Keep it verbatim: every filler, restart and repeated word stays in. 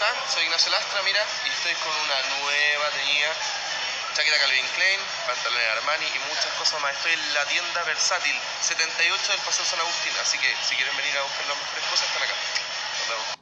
Hola, soy Ignacio Lastra, mira, y estoy con una nueva teñida chaqueta Calvin Klein, pantalones Armani y muchas cosas más. Estoy en la tienda Versátil setenta y ocho del Paseo San Agustín, así que si quieren venir a buscar las mejores cosas están acá. Nos vemos.